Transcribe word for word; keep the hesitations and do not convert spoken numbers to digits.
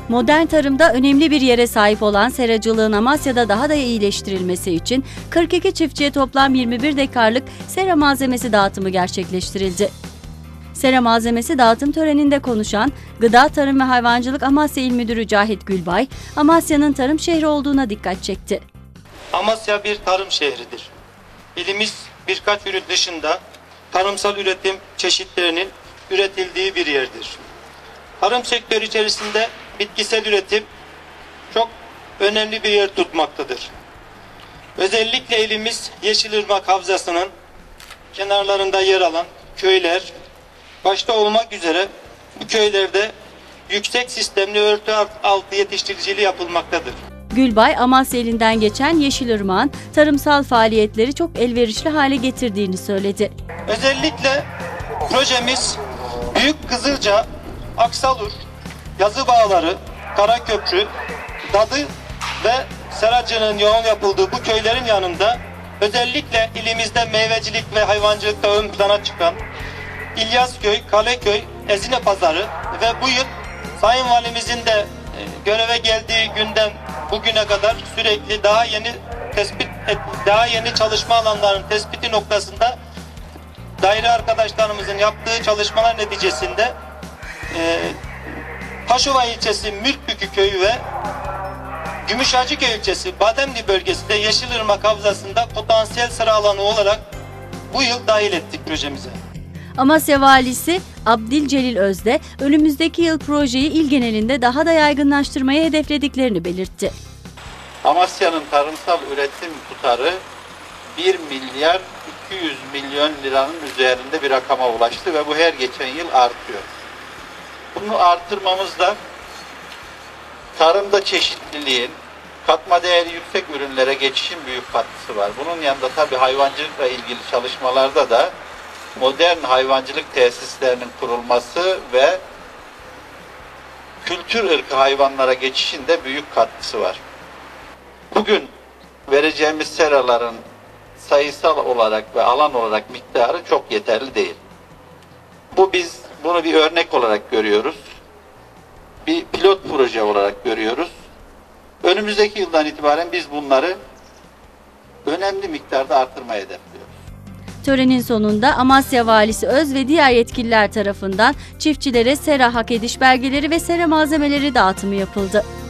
Modern tarımda önemli bir yere sahip olan seracılığın Amasya'da daha da iyileştirilmesi için kırk iki çiftçiye toplam yirmi bir dekarlık sera malzemesi dağıtımı gerçekleştirildi. Sera malzemesi dağıtım töreninde konuşan Gıda Tarım ve Hayvancılık Amasya İl Müdürü Cahit Gülbay, Amasya'nın tarım şehri olduğuna dikkat çekti. Amasya bir tarım şehridir. İlimiz birkaç ürün dışında tarımsal üretim çeşitlerinin üretildiği bir yerdir. Tarım sektörü içerisinde bitkisel üretim çok önemli bir yer tutmaktadır. Özellikle ilimiz Yeşilırmak Havzası'nın kenarlarında yer alan köyler başta olmak üzere bu köylerde yüksek sistemli örtü altı yetiştiriciliği yapılmaktadır. Gülbay, Amasya ilinden geçen Yeşilırmak'ın tarımsal faaliyetleri çok elverişli hale getirdiğini söyledi. Özellikle projemiz Büyük Kızılca, Aksalur, Yazı Bağları, Karaköprü, Dadı ve seracılığın yoğun yapıldığı bu köylerin yanında özellikle ilimizde meyvecilik ve hayvancılıkta ön plana çıkan İlyasköy, Kaleköy, Ezine Pazarı ve bu yıl Sayın Valimizin de göreve geldiği günden bugüne kadar sürekli daha yeni tespit daha yeni çalışma alanlarının tespiti noktasında daire arkadaşlarımızın yaptığı çalışmalar neticesinde e, Taşova ilçesi Mülkbükü köyü ve Gümüşhacıköy ilçesi Bademli bölgesinde Yeşilırmak Havzası'nda potansiyel sıra alanı olarak bu yıl dahil ettik projemize. Amasya Valisi Abdülcelil Özde, önümüzdeki yıl projeyi il genelinde daha da yaygınlaştırmayı hedeflediklerini belirtti. Amasya'nın tarımsal üretim tutarı bir milyar iki yüz milyon liranın üzerinde bir rakama ulaştı ve bu her geçen yıl artıyor. Bunu artırmamızda tarımda çeşitliliğin, katma değeri yüksek ürünlere geçişin büyük katkısı var. Bunun yanında tabii hayvancılıkla ilgili çalışmalarda da modern hayvancılık tesislerinin kurulması ve kültür ırkı hayvanlara geçişin de büyük katkısı var. Bugün vereceğimiz seraların sayısal olarak ve alan olarak miktarı çok yeterli değil. Bu biz bunu bir örnek olarak görüyoruz. Bir pilot proje olarak görüyoruz. Önümüzdeki yıldan itibaren biz bunları önemli miktarda artırmayı hedefliyoruz. Törenin sonunda Amasya Valisi Öz ve diğer yetkililer tarafından çiftçilere sera hak ediş belgeleri ve sera malzemeleri dağıtımı yapıldı.